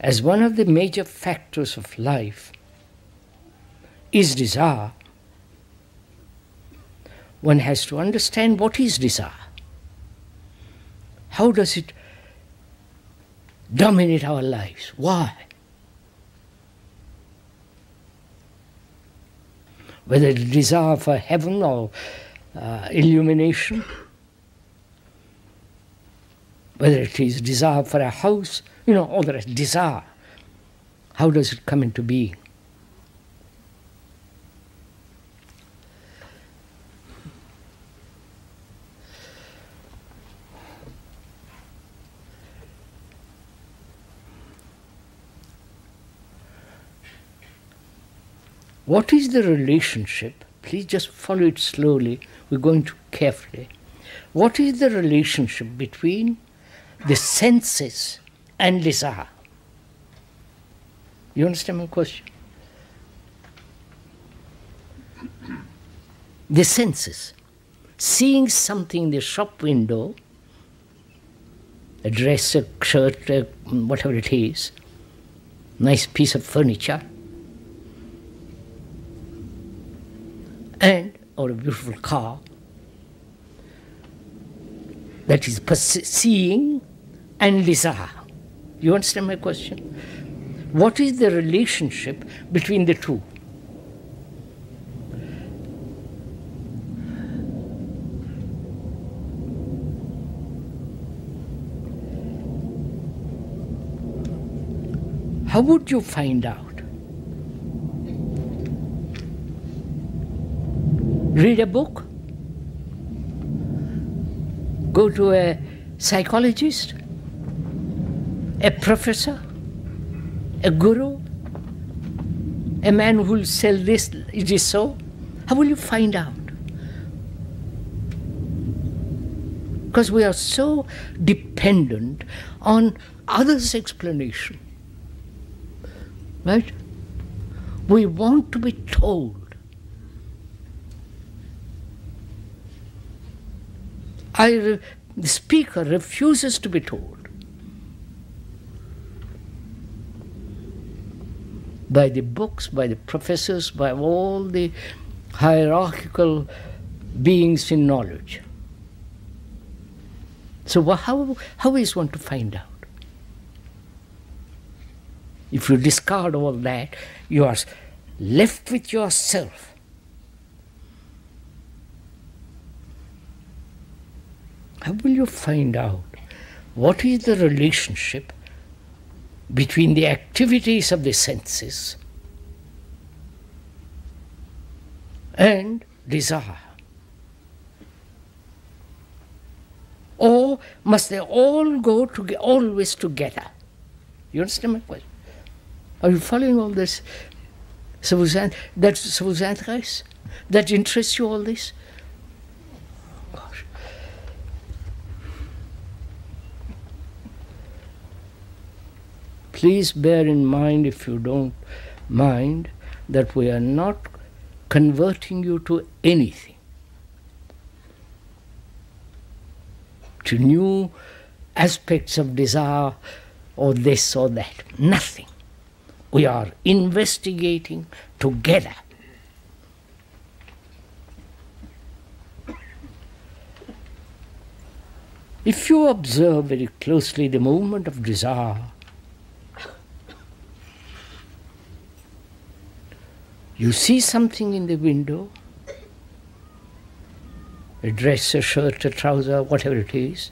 as one of the major factors of life is desire, one has to understand what is desire. How does it dominate our lives? Why? Whether it is desire for heaven or illumination, whether it is desire for a house, all the rest, desire. How does it come into being? What is the relationship? Please just follow it slowly. We're going to carefully. What is the relationship between the senses and desire? You understand my question? The senses. Seeing something in the shop window, a dress, a shirt, whatever it is, nice piece of furniture, or a beautiful car, that is seeing and desire. You understand my question? What is the relationship between the two? How would you find out? Read a book? Go to a psychologist? A professor? A guru? A man who will sell this, it is so? How will you find out? Because we are so dependent on others' explanation. Right? We want to be told. The speaker refuses to be told. By the books, by the professors, by all the hierarchical beings in knowledge. So how is one to find out? If you discard all that, you are left with yourself. How will you find out what is the relationship between the activities of the senses and desire? Or must they all go always together? You understand my question? Are you following all this? Ça vous intéresse? That interests you, all this? Gosh. Please bear in mind, if you don't mind, that we are not converting you to anything, to new aspects of desire or this or that. Nothing. We are investigating together. If you observe very closely the movement of desire, you see something in the window, a dress, a shirt, a trouser, whatever it is.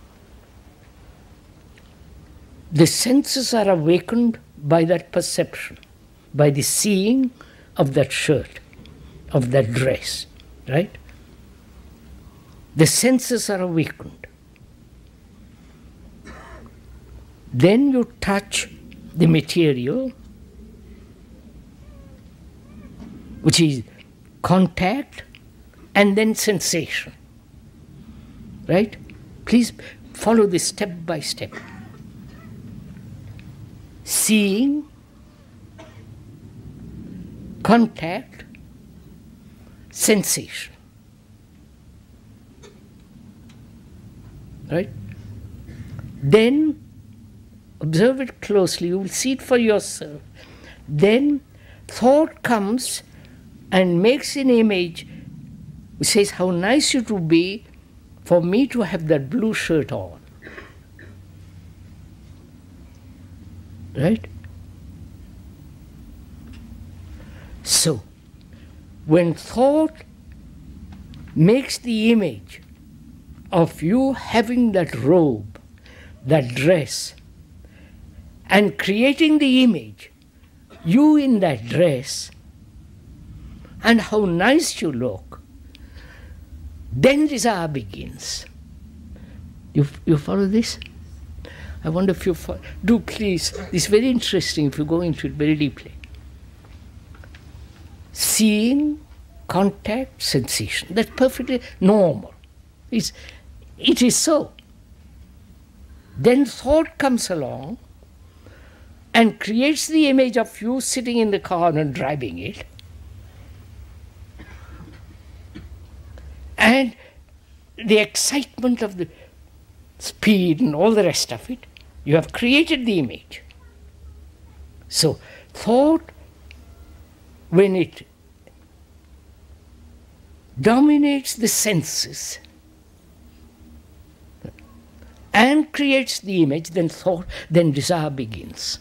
The senses are awakened by that perception, by the seeing of that shirt, of that dress, right? The senses are awakened. Then you touch the material, which is contact and then sensation, right? Please follow this step by step. Seeing, contact, sensation. Right? Then observe it closely, you will see it for yourself. Then thought comes and makes an image which says, how nice it would be for me to have that blue shirt on. Right? So, when thought makes the image of you having that robe, that dress, and creating the image, you in that dress, and how nice you look, then desire begins. You follow this? I wonder if you follow. Do please. This is very interesting if you go into it very deeply. Seeing, contact, sensation. That's perfectly normal. It is so. Then thought comes along and creates the image of you sitting in the car and driving it. And the excitement of the speed and all the rest of it, you have created the image. So thought, when it dominates the senses and creates the image, then thought, then desire begins.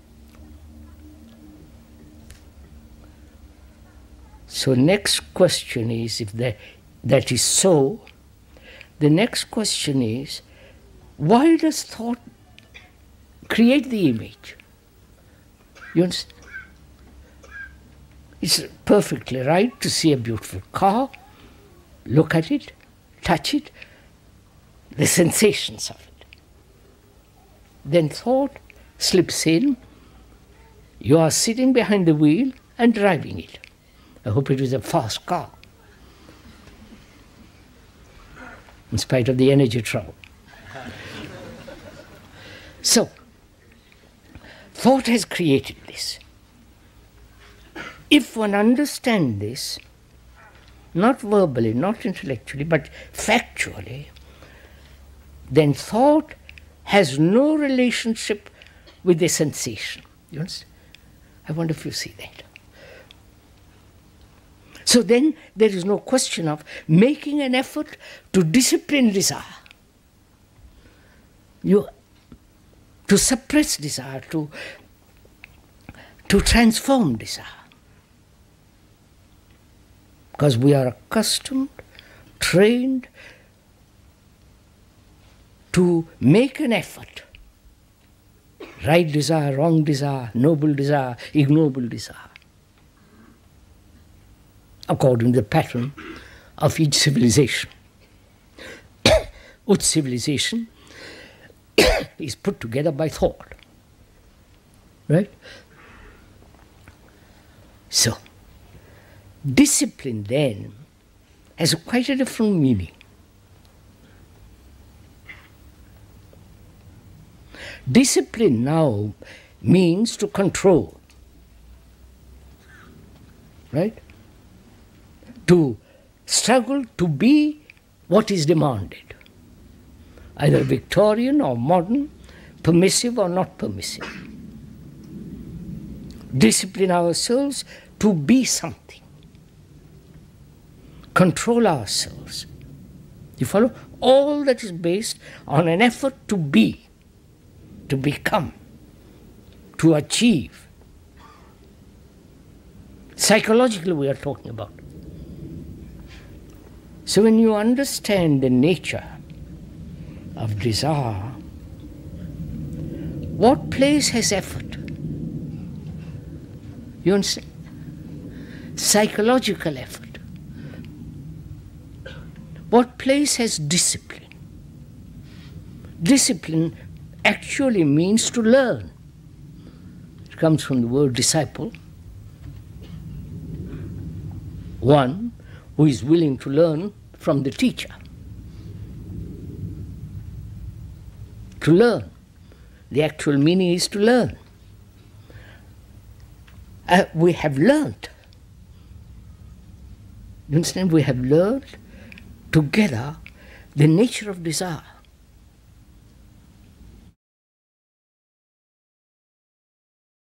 So next question is, if that is so, the next question is, why does thought create the image? You understand? It's perfectly right to see a beautiful car, look at it, touch it, the sensations of it. Then thought slips in, you are sitting behind the wheel and driving it. I hope it was a fast car, in spite of the energy trouble. So, thought has created this. If one understands this, not verbally, not intellectually, but factually, then thought has no relationship with the sensation. You understand? I wonder if you see that. So then there is no question of making an effort to discipline desire, to suppress desire, to transform desire. Because we are accustomed, trained to make an effort. Right desire, wrong desire, noble desire, ignoble desire, according to the pattern of each civilization. Each civilization is put together by thought. Right? So, discipline then has quite a different meaning. Discipline now means to control. Right? To struggle to be what is demanded, either Victorian or modern, permissive or not permissive. Discipline ourselves to be something. Control ourselves. You follow? All that is based on an effort to be, to become, to achieve. Psychologically we are talking about. So when you understand the nature of desire, what place has effort? You understand? Psychological effort. What place has discipline? Discipline actually means to learn. It comes from the word disciple. One who is willing to learn from the teacher. To learn. The actual meaning is to learn. We have learned. You understand? We have learned together the nature of desire.